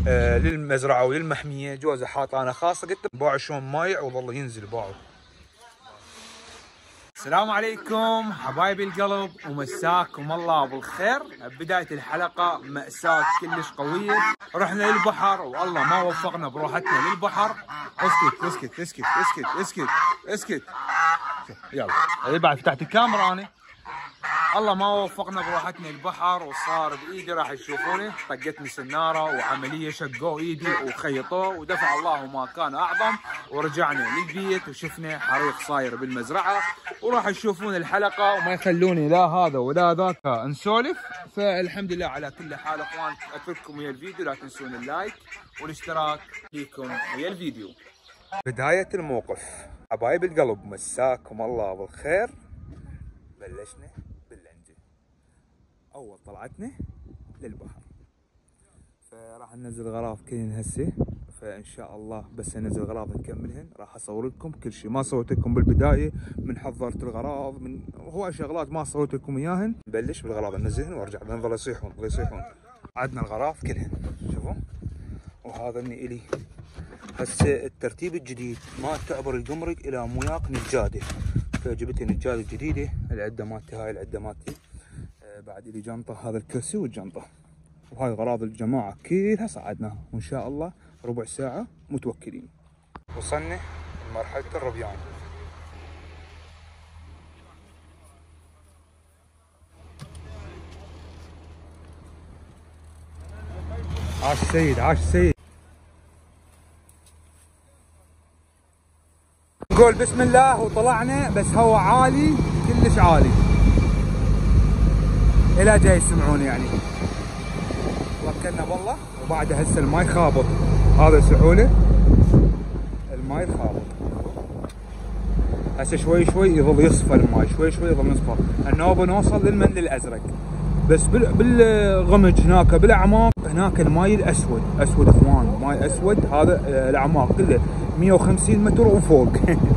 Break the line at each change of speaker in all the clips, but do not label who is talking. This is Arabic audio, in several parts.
للمزرعه وللمحميه. جوزه حاط انا خاصه، قلت له باعه شلون مايع وظل ينزل باعه. السلام عليكم حبايبي القلب ومساكم الله بالخير. بداية الحلقة مأساة كلش قوية، رحنا للبحر والله ما وفقنا بروحتنا للبحر. اسكت اسكت اسكت اسكت اسكت اسكت يلا بعد فتحت الكاميرا انا. الله ما وفقنا بروحتنا البحر وصار بايدي راح تشوفوني طقتني سناره وعمليه شقوا ايدي وخيطوه ودفع الله ما كان اعظم، ورجعنا للبيت وشفنا حريق صاير بالمزرعه، وراح تشوفون الحلقه وما يخلوني لا هذا ولا ذاك نسولف. فالحمد لله على كل حال اخوان، اترككم ويا الفيديو، لا تنسون اللايك والاشتراك ليكم ويا الفيديو. بدايه الموقف حبايب القلب مساكم الله بالخير. بلشنا باللنجة، أول طلعتنا للبحر، فراح ننزل غراف كلين هسه. فإن شاء الله بس أنزل غراف نكملهن راح أصور لكم كل شيء ما صورت لكم بالبداية، من حضرت الغراض من هو شغلات ما صورت لكم إياهن. نبلش بالغراض ننزلهن وارجع نظل يصيحون يصيحون. عندنا الغراف كلهن شوفوا، وهذا اني الي هسه الترتيب الجديد ما تعبر الجمرك الى مياق نجاده، فجبت نجاده جديده. العده مالتي هاي العده مالتي، بعد لي جنطه، هذا الكرسي والجنطه، وهاي اغراض الجماعه كلها صعدناها وان شاء الله ربع ساعه متوكلين. وصلنا لمرحله الربيان. عاش السيد عاش السيد. نقول بسم الله وطلعنا، بس هو عالي كلش عالي الى جاي يسمعون يعني. وكلنا بالله وبعد هسه الماي خابط، هذا سحوله الماي خابط. هسه شوي شوي يظل يصفى الماي، شوي شوي يظل يصفى. النوبه نوصل للمن الازرق، بس بالغمج هناك بالاعماق هناك الماي الاسود اسود اخوان، ماي اسود. هذا الاعماق كلها 150 متر وفوق.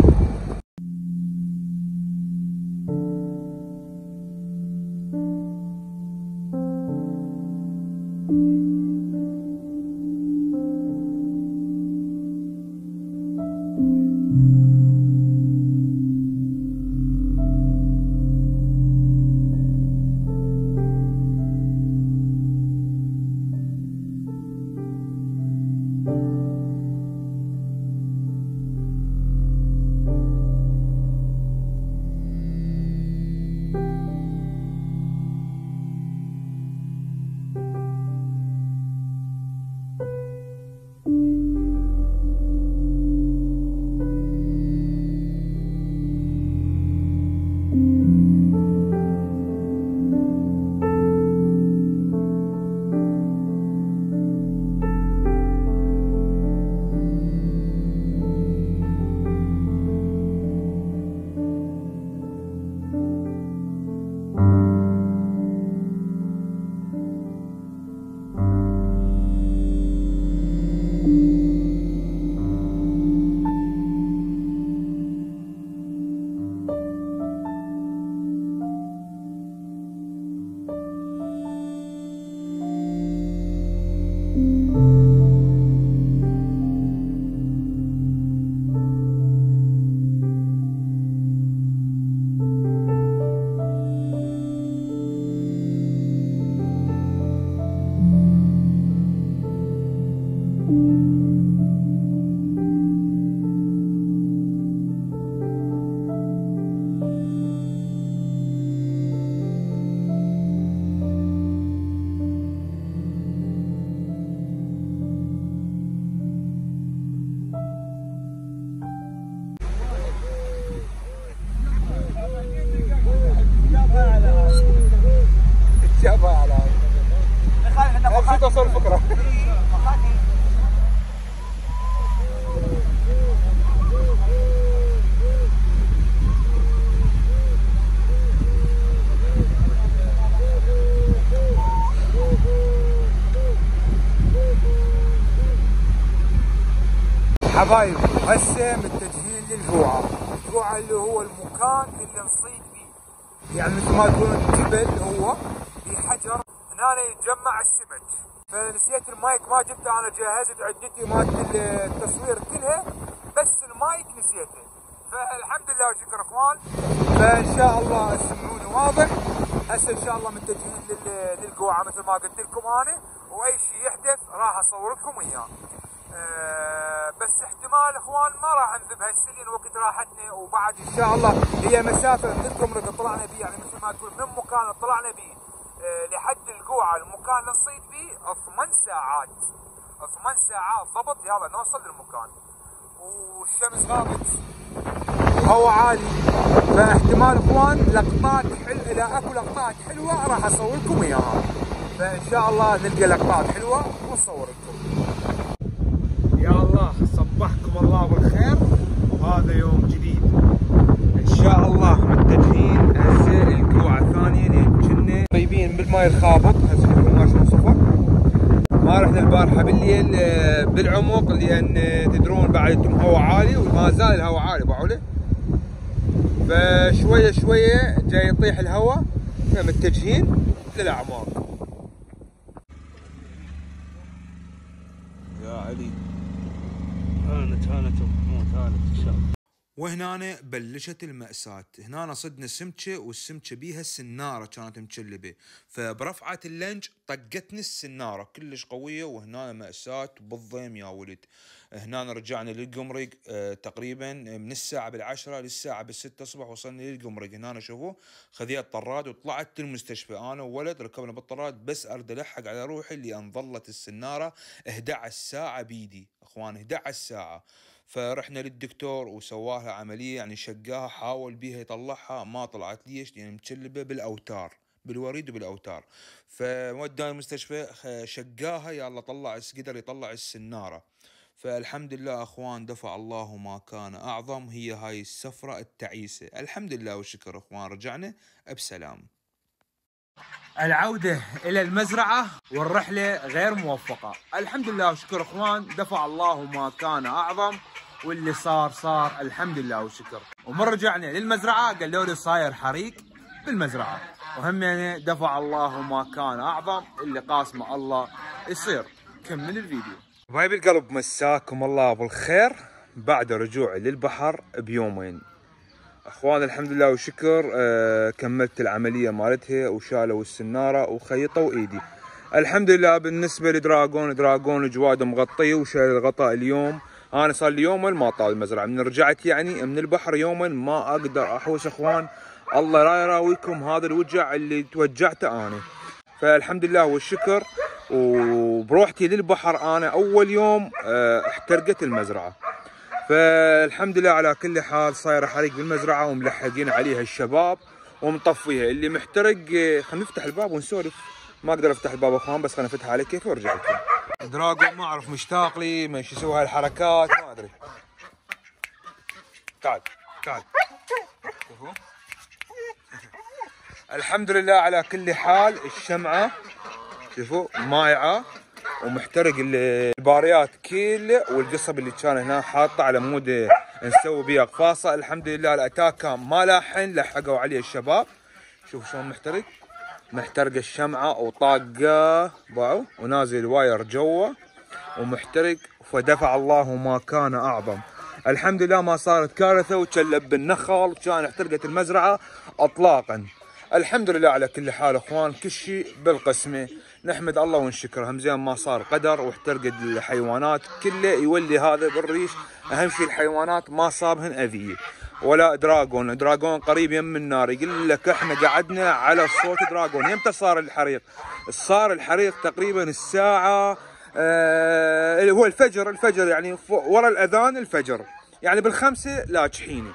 توصل الفكره. حبايب هسه متجهين للهوعة. الهوعة اللي هو المكان اللي نصيد فيه، يعني مثل ما تقولون الجبل هو في حجر هنا يتجمع السمك. فنسيت المايك ما جبته، انا جهزت عدتي مالت التصوير كلها بس المايك نسيته. فالحمد لله وشكر اخوان. فان شاء الله السمعوني واضح. هسه ان شاء الله متجهين للقوعه مثل ما قلت لكم انا، واي شيء يحدث راح اصور لكم اياه. بس احتمال اخوان ما راح نذبها هسه لان وقت راحتنا، وبعد ان شاء الله هي مسافه من الجمرك طلعنا بيه، يعني مثل ما تقول من مكان طلعنا بيه لحد القوعه المكان اللي نصيد بيه 8 ساعات. 8 ساعات ضبط يلا نوصل للمكان، والشمس غابت وهو عالي. فاحتمال اخوان لقطات اذا اكو لقطات حلوه راح اصور لكم اياها. فان شاء الله نلقى لقطات حلوه ونصور لكم. يا الله صبحكم الله بالخير، وهذا يوم جديد ان شاء الله. متجهين هسه القوعه الثانيه لان كنا قريبين بالماي الخابط. هسه شوفوا ما شلون صفر. ما رحنا البارحه بالليل بالعمق لان تدرون بعد الهواء عالي وما زال الهواء عالي ابو علي، فشويه شويه جاي يطيح الهواء. متجهين للاعماق. يا علي
هانت وموت هانت ان شاء الله.
وهنا بلشت المأساة. هنا صدنا سمكة والسمكة بيها السنارة كانت مشلبة، فبرفعة اللنج طقتني السنارة كلش قوية. وهنا مأساة بالضيم يا ولد. هنا رجعنا للقمرق تقريبا من الساعة 10 للساعة 6 الصبح وصلنا للقمرق. هنا شوفوا خذيت طراد وطلعت المستشفى انا وولد، ركبنا بالطراد بس ارد الحق على روحي لان ظلت السنارة 11 ساعة بيدي اخوان، 11 ساعة. فرحنا للدكتور وسواها عملية، يعني شقاها حاول بيها يطلعها ما طلعت. ليش؟ لان متشلبة بالاوتار، بالوريد وبالاوتار. فوداني المستشفى شقاها يلا طلع، قدر يطلع السنارة. فالحمد لله اخوان دفع الله ما كان اعظم. هي هاي السفرة التعيسة الحمد لله والشكر اخوان، رجعنا بسلام. العودة إلى المزرعة والرحلة غير موفقة. الحمد لله والشكر اخوان، دفع الله ما كان اعظم، واللي صار الحمد لله والشكر. ومن رجعنا للمزرعة قالوا لي صاير حريق بالمزرعة، وهم يعني دفع الله ما كان اعظم، اللي قاسمه الله يصير. كمل الفيديو. حبايب القلب مساكم الله بالخير. بعد رجوعي للبحر بيومين اخوان الحمد لله والشكر كملت العمليه مالتها وشالوا السناره وخيطوا ايدي الحمد لله. بالنسبه لدراجون جواده مغطيه وشايل الغطاء اليوم. انا صار لي يومين ما طال المزرعه من رجعت يعني من البحر، يومين ما اقدر احوس اخوان. الله لا يراويكم هذا الوجع اللي توجعته انا. فالحمد لله والشكر. وبروحتي للبحر انا اول يوم احترقت المزرعه. فالحمد لله على كل حال صايره حريق بالمزرعه وملحقين عليها الشباب ومطفيها. اللي محترق خلينا نفتح الباب ونسولف. ما اقدر افتح الباب اخوان بس خلينا نفتحه على كيف وارجع لكم. دراجون ما اعرف مشتاق لي ما يسوي هاي الحركات ما ادري. تعال شوفوا. الحمد لله على كل حال. الشمعه شوفوا مايعه ومحترق الباريات كله، والقصب اللي كان هنا حاطه على مود نسوي بيه قفاصه. الحمد لله الاتاك كان ما لاحن، لحقوا عليه الشباب. شوفوا شلون محترق الشمعه وطاقه باعوا ونازل الواير جوا ومحترق. فدفع الله ما كان اعظم. الحمد لله ما صارت كارثه وتشلب بالنخل، كان احترقت المزرعه اطلاقا. الحمد لله على كل حال اخوان، كل شيء بالقسمه. نحمد الله ونشكر. هم زين ما صار قدر واحترقت الحيوانات كله يولي هذا بالريش. اهم شيء الحيوانات ما صابهن اذيه. ولا دراجون قريب يم النار. يقول لك احنا قعدنا على صوت دراجون. يمتى صار الحريق؟ صار الحريق تقريبا الساعه هو الفجر يعني ورا الاذان الفجر، يعني بالخمسه لاجحينه.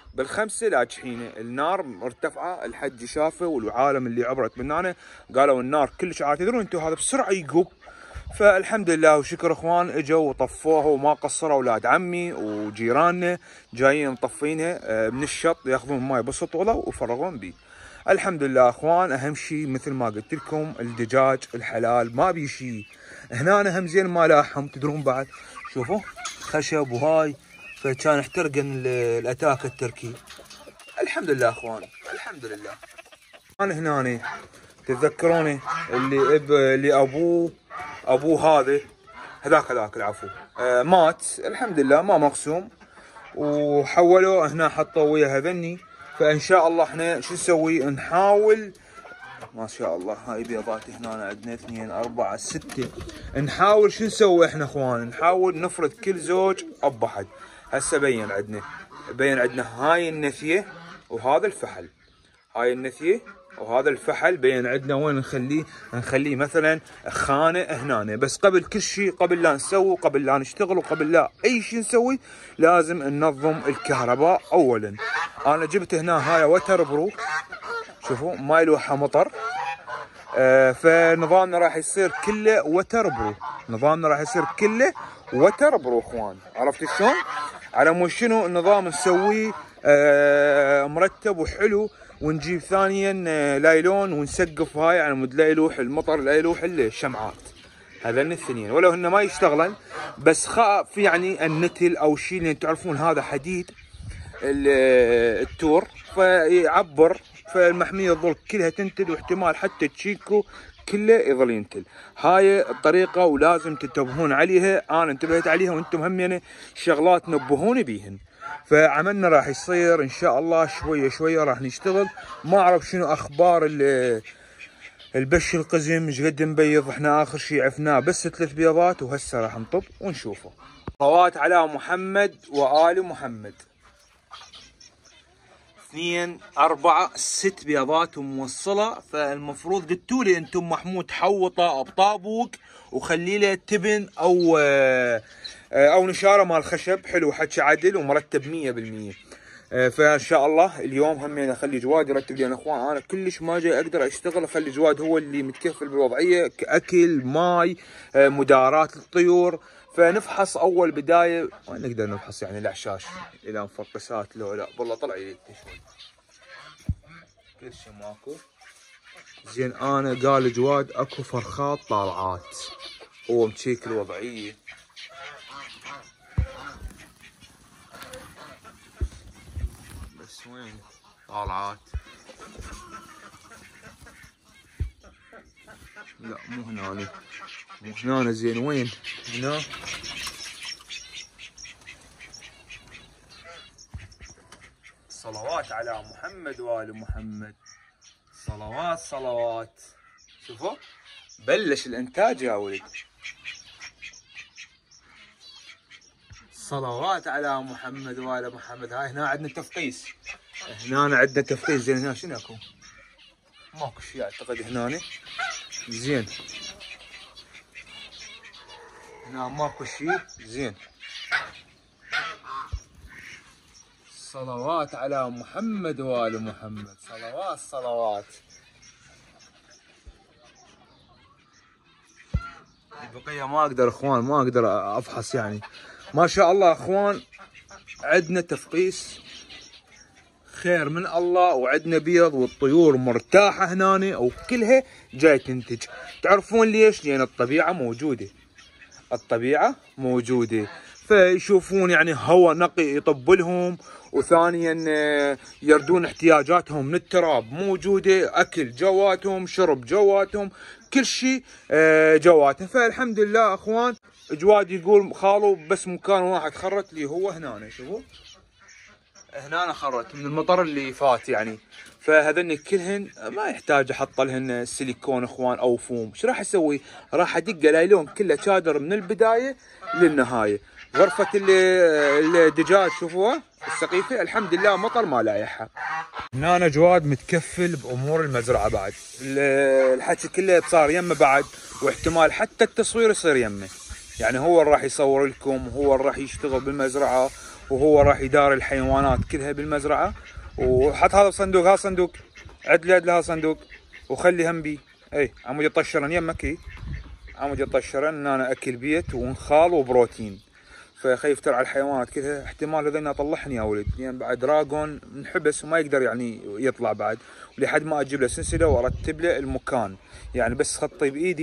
النار مرتفعه. الحج شافه والعالم اللي عبرت من هنا قالوا النار كلش عاليه. تدرون انتم هذا بسرعه يقوب. فالحمد لله وشكر اخوان اجوا وطفوها وما قصروا. اولاد عمي وجيراننا جايين مطفينها من الشط ياخذون ماي بالسطوله وفرغون بيه. الحمد لله اخوان. اهم شيء مثل ما قلت لكم الدجاج الحلال ما بي شيء. هنا هم زين ما لاحم. تدرون بعد شوفوا خشب وهاي، فكان احترقن الاتاك التركي. الحمد لله اخوان الحمد لله. انا هنا تتذكروني اللي ابوه ابوه هذاك العفو مات الحمد لله ما مقسوم، وحولوه هنا حطوه ويا هذني. فان شاء الله احنا شو نسوي؟ نحاول ما شاء الله هاي بيضات هنا عندنا 2 4 6. نحاول شو نسوي احنا اخوان؟ نحاول نفرض كل زوج اب واحد. هسه بين عندنا هاي النثيه وهذا الفحل. هاي النثيه وهذا الفحل بين عندنا. وين نخليه مثلا خانه هنا. بس قبل كل شيء، قبل لا نسوي، قبل لا نشتغل، وقبل لا اي شيء نسوي، لازم ننظم الكهرباء اولا. انا جبت هنا هاي وتر برو، شوفوا ما يلوحها مطر. فنظامنا راح يصير كله وتر برو. اخوان عرفت شلون؟ على مو شنو النظام نسويه مرتب وحلو. ونجيب ثانيا لايلون ونسقف هاي على مود لا يلوح المطر لا يلوح الشمعات. هذين الاثنين ولو هن ما يشتغلن، بس خاف يعني النتل او شيء، لان تعرفون هذا حديد التور فيعبر، فالمحميه تظل كلها تنتل، واحتمال حتى تشيكو كله يظل ينتل. هاي الطريقه ولازم تنتبهون عليها. انا انتبهت عليها وانتم هم يعني شغلات نبهوني بيهن. فعملنا راح يصير ان شاء الله شويه راح نشتغل. ما اعرف شنو اخبار البش القزم ايش قد مبيض. احنا اخر شيء عفناه بس 3 بيضات، وهسه راح نطب ونشوفه. صلوات على محمد وآل محمد. 2 4 6 بيضات موصله. فالمفروض قلتوا لي انتم محمود حوطه بطابوق وخلي له تبن او نشاره مال خشب حلو حكي عدل ومرتب 100%. فان شاء الله اليوم هم اخلي جواد يرتب لي. انا اخوان انا كلش ما جاي اقدر اشتغل، اخلي جواد هو اللي متكفل بالوضعيه كاكل ماي مدارات الطيور. فنفحص اول بدايه وين نقدر نفحص يعني الاعشاش اذا مفقسات لو لا. والله طلع لي شوي كل شيء ماكو زين. انا قال جواد اكو فرخات طالعات، هو مشيك الوضعيه. بس وين طالعات؟ لا مو هنا زين. وين هنا؟ صلوات على محمد وآل محمد. صلوات. شوفوا بلش الانتاج يا ولد. صلوات على محمد وآل محمد. هاي هنا عندنا تفقيس. زين هنا شنو اكو؟ ماكو شيء اعتقد هنا. زين هنا ماكو شيء. زين صلوات على محمد وآل محمد. صلوات. البقية ما اقدر اخوان، ما اقدر افحص يعني. ما شاء الله اخوان عندنا تفقيس خير من الله، وعندنا بيض والطيور مرتاحة هنا وكلها جاي تنتج. تعرفون ليش؟ لان الطبيعة موجودة. فيشوفون يعني هواء نقي يطب لهم، وثانيا يردون احتياجاتهم من التراب موجودة، اكل جواتهم، شرب جواتهم، كل شيء جواتهم. فالحمد لله اخوان. جواد يقول خالو بس مكان واحد خرت لي هو هنا. شوفوا هنا خرت من المطر اللي فات يعني. فهذن كلهن ما يحتاج احط لهن سيليكون اخوان او فوم. ايش راح اسوي؟ راح ادق لايلون كله شادر من البدايه للنهايه. غرفه الدجاج شوفوها السقيفه الحمد لله مطر ما لايحها. هنا جواد متكفل بامور المزرعه بعد. الحكي كله صار يمه بعد، واحتمال حتى التصوير يصير يمه. يعني هو اللي راح يصور لكم، وهو اللي راح يشتغل بالمزرعه، وهو راح يدار الحيوانات كلها بالمزرعه. وحط هذا الصندوق، هذا صندوق عدل هذا صندوق، وخلي هم بي اي عمود يطشرن يمك. عمود يطشرن ان انا اكل بيت ونخال وبروتين. فخايف ترعى الحيوانات كلها. احتمال هذين اطلعهن يا ولد، لان يعني بعد دراجون انحبس وما يقدر يعني يطلع بعد، ولحد ما اجيب له سلسله وارتب له المكان. يعني بس خطي بايدي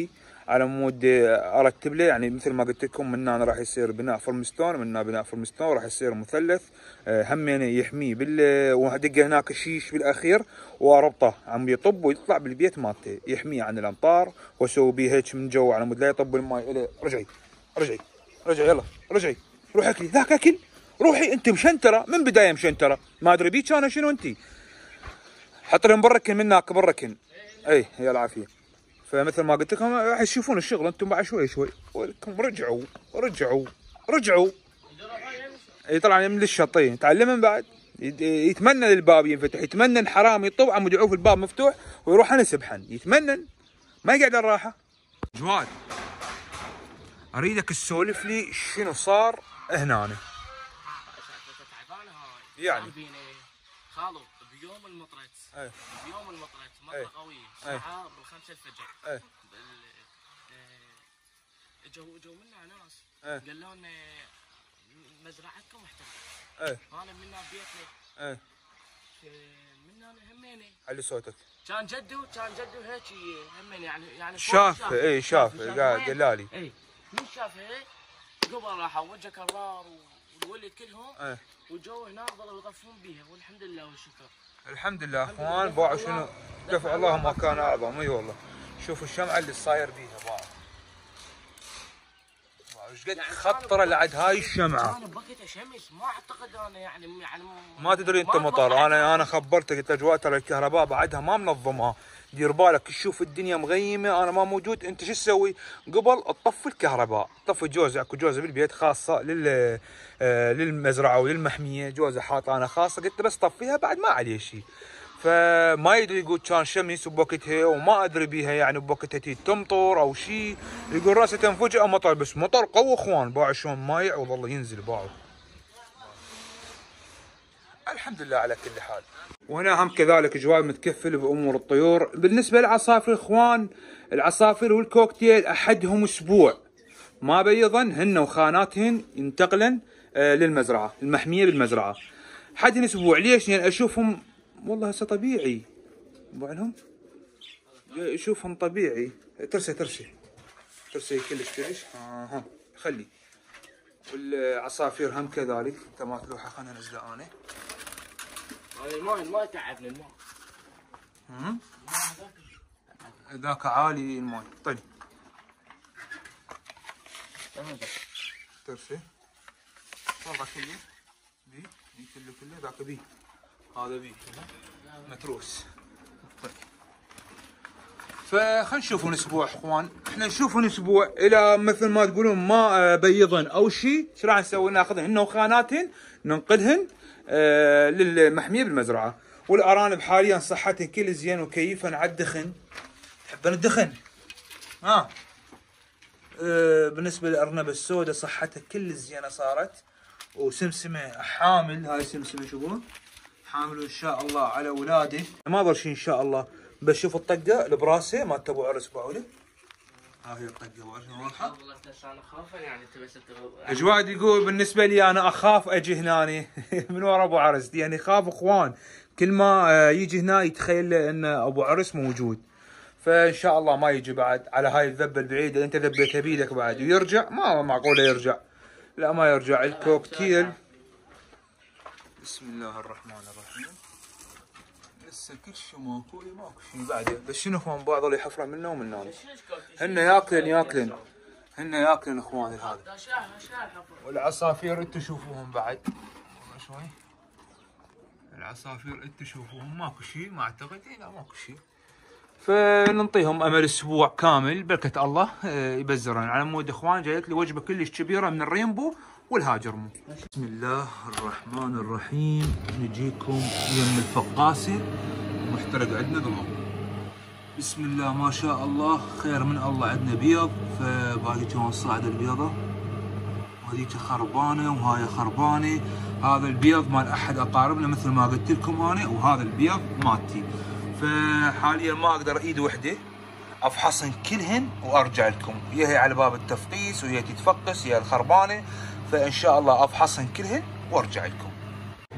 على مود ارتب له، يعني مثل ما قلت لكم من هنا راح يصير بناء فرمستون، من هنا بناء فرمستون راح يصير مثلث همين يحميه وادق هناك شيش بالاخير واربطه عم يطب ويطلع بالبيت مالته يحميه عن الامطار، واسوي بيه هيك من جو على مود لا يطب الماي اليه. رجعي رجعي رجعي يلا رجعي روحي اكلي ذاك اكل، روحي انت مشنتره من بدايه مشنتره، ما ادري بيك انا شنو انت. حط لهم بركن من هناك بركن. اي يا العافيه. فمثل ما قلت لكم راح تشوفون الشغل انتم بعد شوي شوي، ولكم رجعوا رجعوا رجعوا. اي طلع من الشطين تعلم من بعد، يتمنى الباب ينفتح، يتمنى الحرامي يطب عم يدعوه في الباب مفتوح ويروح انا سبحان، يتمنى ما يقعد على الراحه. جواد اريدك تسولف لي شنو صار هنا يعني.
خالو بيوم المطرت بيوم المطرت مطره قويه الساعه ب5 الفجر جو منا ناس قالوا لنا مزرعتكم محترمه انا منا بيتنا منا هميني
علي صوتك.
كان جدو هيك هميني يعني
شاف اي شاف قال لي
اي من شافه قبل راحوا وجه كرار والولد كلهم وجو هناك ظلوا يطفون بيها والحمد لله والشكر.
الحمد لله اخوان. باعوا شنو دفع الله ما كان اعظم. اي والله شوفوا الشمعه اللي صاير بيها باعوا ايش قد خطره لعد هاي الشمعه.
انا بقيت شمس ما اعتقد انا يعني
ما تدري انت مطر. انا خبرتك انت اجواء ترى الكهرباء بعدها ما منظمها، دير بالك تشوف الدنيا مغيمه انا ما موجود انت شو تسوي؟ قبل تطفي الكهرباء، تطفي جوزة اكو جوزة بالبيت خاصه للمزرعه وللمحميه، جوزة حاطه انا خاصه، قلت بس طفيها بعد ما عليه شيء. فما يدري يقول كان شمس بوقتها وما ادري بيها يعني بوقتها تمطر او شيء، يقول راسه فجأة مطر، بس مطر قوي اخوان. باعوا شلون مايع وظل ينزل باعوا. الحمد لله على كل حال. وهنا هم كذلك جواد متكفل بامور الطيور. بالنسبه للعصافير اخوان، العصافير والكوكتيل احدهم اسبوع ما بيضن هن وخاناتهن ينتقلن للمزرعه المحميه بالمزرعه. حدهن اسبوع. ليش؟ لان يعني اشوفهم والله هسه طبيعي بعلهم اشوفهم طبيعي. ترسي كلش ها خلي. والعصافير هم كذلك. تمام لوحه خلينا ننزله انا.
الماء تعبني الماء.
ذاك عالي الماء. طيب ترسي والله كله بي كله ذاك بي هذا بي متروس. طيب فخلينا نشوفون اسبوع اخوان. احنا نشوفون اسبوع الى مثل ما تقولون ما بيضن او شيء. ايش راح نسوي؟ ناخذهن هن وخاناتهن ننقلهن للمحميه بالمزرعه. والارانب حاليا صحتهن كل زين وكيفن على الدخن. تحبن الدخن؟ بالنسبه للارنبه السوداء صحتها كل زينه صارت، وسمسمه حامل. هاي سمسمه شوفون حامل ان شاء الله على اولاده ما ضل شيء ان شاء الله. بس شوف الطقه اللي براسه مالت ابو عرس باعوله. ها هي الطقه ابو عرس واضحه.
والله انا اخاف يعني
جواد يقول بالنسبه لي انا اخاف اجي هنا من ورا ابو عرس، يعني خاف اخوان كل ما يجي هنا يتخيل ان ابو عرس موجود. فان شاء الله ما يجي بعد على هاي الذبه البعيده. انت ذبيتها بيدك بعد ويرجع ما معقوله يرجع. لا ما يرجع. الكوكتيل بسم الله الرحمن الرحيم. لسه كل شيء ماكو شيء بعده. بس شنو اخوان بعض اللي يحفرون منا ومنا. هن ياكلن اخوان هذا. والعصافير انتم تشوفوهم بعد شوي. العصافير انتم تشوفوهم ماكو شيء ما اعتقد. لا ماكو شيء. فننطيهم امل اسبوع كامل بركه الله يبزرن على مود اخوان. جايت لي وجبه كلش كبيره من الرينبو والهاجرمو. بسم الله الرحمن الرحيم. نجيكم يم الفقاسه محترق عندنا ضمو. بسم الله ما شاء الله خير من الله. عندنا بيض فباقي كمان صاعده البيضه وهذيك خربانه وهاي خربانه. هذا البيض مال احد اقاربنا مثل ما قلت لكم انا، وهذا البيض مالتي. فحاليا ما اقدر ايد وحده افحصن كلهن وارجع لكم. هي على باب التفقيس وهي تتفقس هي الخربانه. فان شاء الله افحصن كلهن وارجع لكم.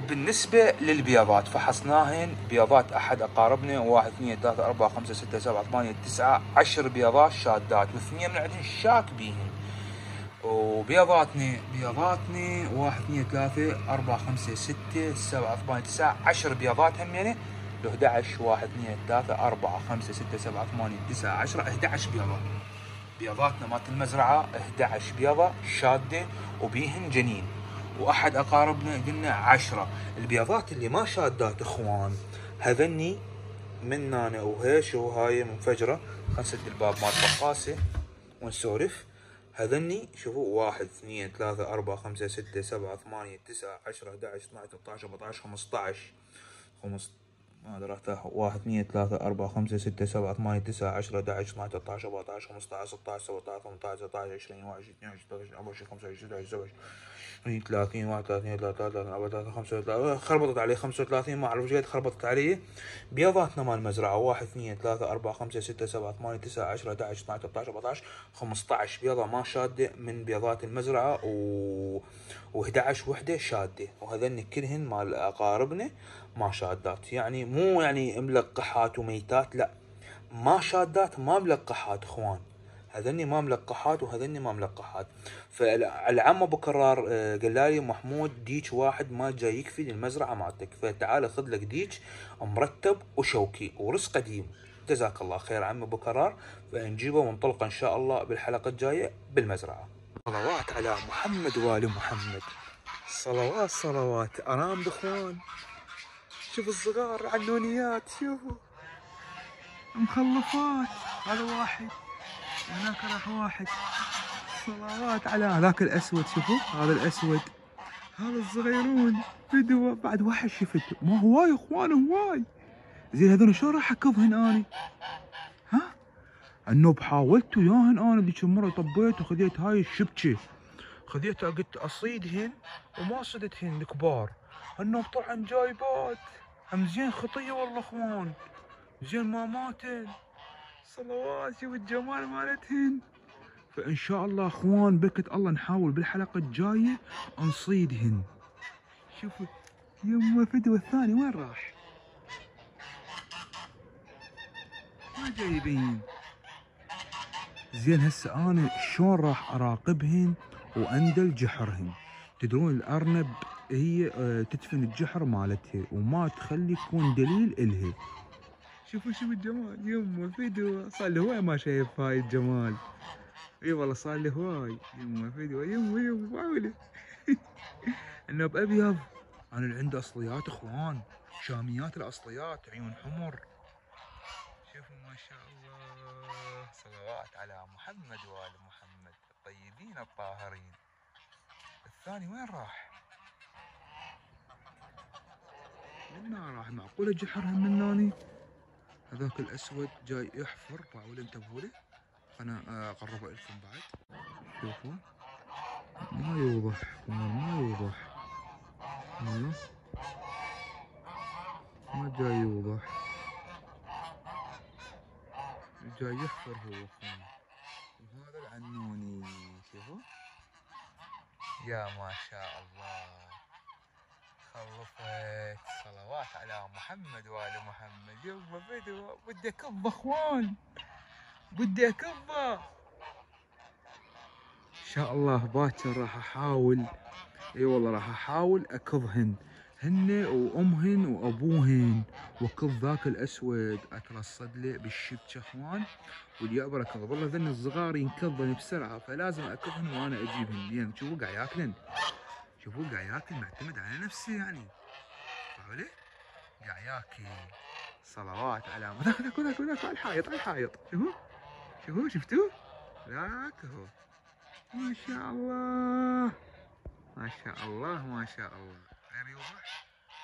بالنسبة للبياضات فحصناهن بياضات أحد أقاربنا 1 2 3 4 5 6 7 8 9 10 بياضات شادات واثنين من عندهم شاك بيهن. وبياضاتنا 1 2 3 4 5 6 7 8 9 10 بياضات همينه له 11 1 2 3 4 5 6 7 8 9 10 11 بياضة. بياضاتنا مالت المزرعة 11 بياضة شادة وبيهن جنين. واحد اقاربنا قلنا 10. البياضات اللي ما شادات اخوان هذني من انا وهيش وهاي منفجرة. خلنا نسد الباب مال الطقاسة ونسولف. هذني شوفوا 1 2 3 4 5 6 7 8 9 10 11 12 13 14 15 ما ادري 1 2 3 4 5 6 7 8 9 10 11 12 13 14 15 16 17 18 19 20 21 22 23 24 25 26 27 30 31 32 34 35 خربطت عليه 35 ما اعرف ايش خربطت عليه. بياضاتنا مال المزرعه 1 2 3 4 5 6 7 8 9 10 11 12 13 14 15 بياضه ما شاده من بياضات المزرعه و11 وحده شاده. وهذن كلهن مال اقاربنا ما شادات، يعني مو يعني ملقحات وميتات، لا ما شادات ما ملقحات اخوان. هذني ما ملقحات وهذني ما ملقحات. فالعم ابو كرار قال لي محمود ديك واحد ما جاي يكفي للمزرعه مالتك، فتعال خذ لك ديك مرتب وشوكي ورز قديم. جزاك الله خير عم ابو كرار، فنجيبه ونطلقه ان شاء الله بالحلقه الجايه بالمزرعه. صلوات على محمد وال محمد. صلوات صلوات. ارام اخوان شوف الصغار عنونيات، شوفوا مخلفات. هذا واحد هناك راح واحد. صلوات على هذاك الاسود، شوفوا هذا الاسود، هذا الصغيرون فدوة بعد واحد شفت. ما هواي اخوان هواي. زين هذول شلون راح اكبهن اني؟ ها؟ النوب حاولت وياهن انا ذيك المره طبيت وخذيت هاي الشبكه، خذيتها قلت اصيدهن وما صدتهن الكبار. النوب طلعن جايبات هم زين خطيه والله اخوان، زين ما ماتن. صلوات شوف الجمال مالتهن. فان شاء الله اخوان بركة الله نحاول بالحلقة الجاية نصيدهن. شوفوا يما فدوة الثاني وين راح؟ ما جايبين. زين هسه انا شلون راح اراقبهن واندل جحرهن؟ تدرون الارنب هي تدفن الجحر مالتها وما تخلي يكون دليل الها. شوفوا شوفوا الجمال يما فدوة. صار لي هواي ما شايف هاي الجمال. اي والله صار لي هواي. يما فدوة يما معقولة. النوب ابيض. انا اللي عندي اصليات اخوان، شاميات الاصليات عيون حمر. شوفوا ما شاء الله. صلوات على محمد وال محمد الطيبين الطاهرين. الثاني وين راح؟ منا راح؟ معقولة جحرهم مناني؟ هذاك الاسود جاي يحفر. معقولة انتبهوا له؟ انا اقربه لكم بعد. شوفوا ما يوضح ما يوضح. ما جاي يوضح، جاي يحفر هو اخوان. وهذا العنوني شوفوا يا ما شاء الله خلصت. صلوات على محمد وال محمد. يما فدوة بدي اكبه اخوان، بدي اكبه ان شاء الله. باكر راح احاول، اي والله راح احاول اكبهن هن وامهن وابوهن، واكب ذاك الاسود اترصد له بالشبكه اخوان، واليابر اكب. والله ذن الصغار ينكبن بسرعه فلازم اكبهن وانا اجيبهن. لين شوفوا قاعد ياكلن، شوفوا قاعد ياكل معتمد على نفسه يعني. معقوله؟ قاعد ياكل. صلوات على ذاك ذاك ذاك ذاك على الحائط على الحائط. شوفوا شوفوا شفتوه؟ ذاك هو. ما شاء الله ما شاء الله ما شاء الله. غير يوضح؟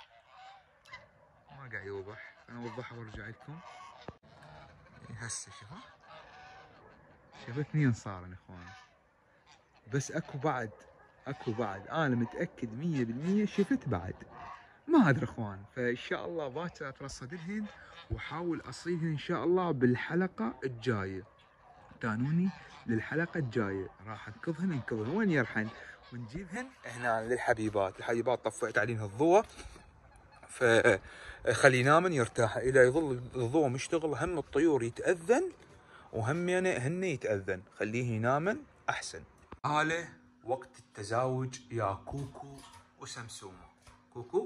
ما قاعد يوضح. انا اوضحه وارجع لكم. هسه شوفوا شوفوا اثنين صارن اخوان، بس اكو بعد انا متاكد 100% شفت بعد ما ادري اخوان. فان شاء الله باكر اترصد لهن واحاول اصيدهن ان شاء الله بالحلقه الجايه. تانوني للحلقه الجايه راح انكضهن وين يرحن ونجيبهن هنا للحبيبات. الحبيبات طفيت عليهن الضوء، فخلي ينامن يرتاح. اذا يظل الضوء مشتغل هم الطيور يتاذن وهم هن يتاذن. خليه ينامن احسن. هاله وقت التزاوج يا كوكو وسمسومه. كوكو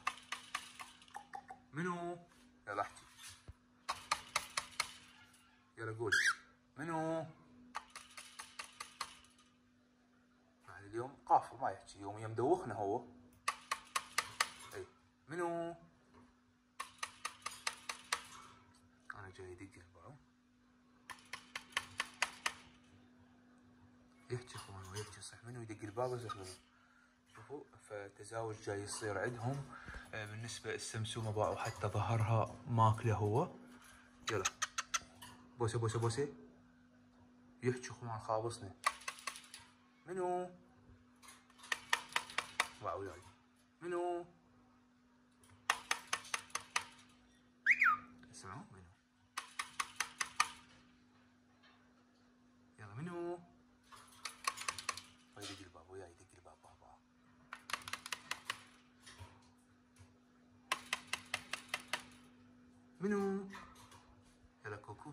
منو؟ يلا احكي، يلا قول منو؟ يعني اليوم قافل ما يحكي، يوم يمدوخنا هو. اي منو؟ انا جاي يدق الباب يحكي اخوان ويحكي صح. منو يدق الباب ويزغلون؟ شوفوا فتزاوج جاي يصير عندهم. بالنسبة السمسومة باعوا حتى ظهرها ماكله هو. يلا بوسه بوسه بوسه. يحكي اخوان خابصنا. منو؟ باعوا وياي. منو؟ اسمعوا منو؟ يلا منو؟ ويدق الباب وياي، يدق الباب بابا. منو؟ يلا كوكو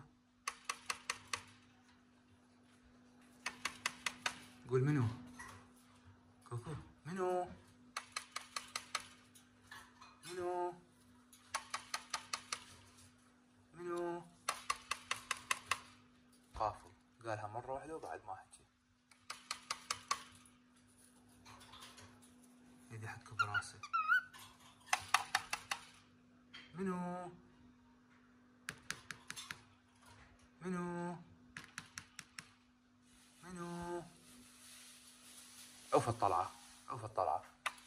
قول منو؟ كوكو منو؟ منو؟ منو؟ قافل قالها مرة واحدة وبعد ما حكي. يدي حك براسه. منو؟ منو؟ منو؟ اوف الطلعة، اوف الطلعة.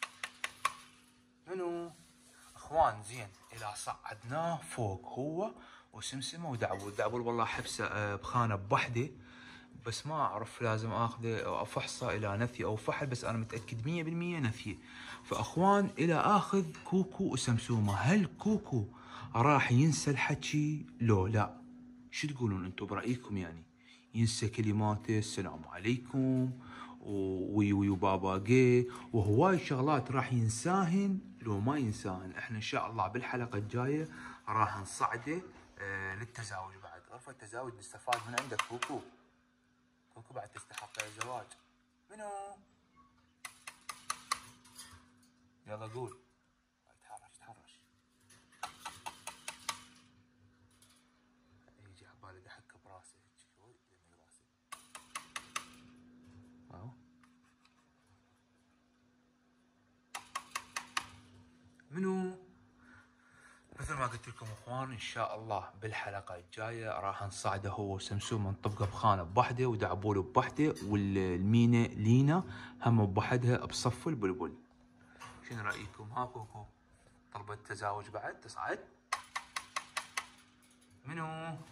منو؟ اخوان زين الى صعدناه فوق هو وسمسمة ودعبول. دعبول والله حبسه بخانة بوحدة، بس ما اعرف لازم اخذه او افحصه الى نثي او فحل، بس انا متاكد 100% نثيه. فاخوان الى اخذ كوكو وسمسومه. هل كوكو راح ينسى الحكي لو لا؟ شو تقولون انتم برايكم؟ يعني ينسى كلماته السلام عليكم وي بابا جي وهواي شغلات راح ينساهن لو ما ينساهن؟ احنا ان شاء الله بالحلقه الجايه راح نصعده للتزاوج. بعد غرفه التزاوج نستفاد من عندك كوكو. كوكو بعد تستحق الزواج. منو؟ يلا قول. تحرش تحرش. يجي عبالي دحك براسي هيك شوي يمي راسي. اهو. منو؟ مثل ما قلت لكم اخوان ان شاء الله بالحلقه الجايه راح نصعده هو وسمسومه نطبقه بخانه بوحده ودعبول بوحده والمينه لينا هم بوحدها بصف البلبل. شنو رايكم؟ ها كوكو طلبت تزاوج بعد تصعد؟ منو؟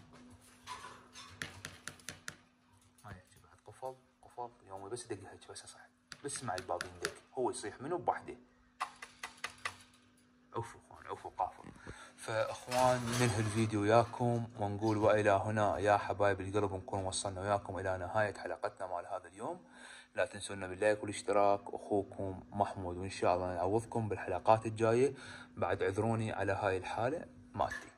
ما يحكي بعد. قفل قفل يومي بس دق هيك بس اصعد بس اسمع الباب يندق هو يصيح منو بوحده. عفوا اخوان عفوا قافل. فاخوان ننهي الفيديو وياكم ونقول والى هنا يا حبايب القلب نكون وصلنا وياكم الى نهايه حلقتنا مال هذا اليوم. لا تنسونا باللايك والاشتراك. اخوكم محمود وان شاء الله نعوضكم بالحلقات الجايه. بعد عذروني على هاي الحاله مالتي.